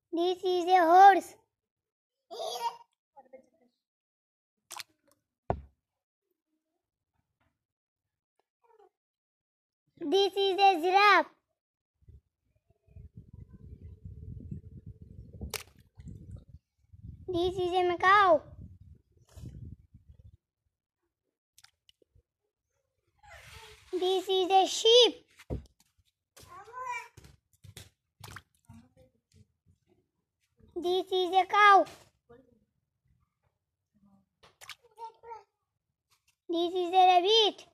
This is a horse. This is a giraffe. This is a cow. This is a sheep. This is a cow. This is a rabbit.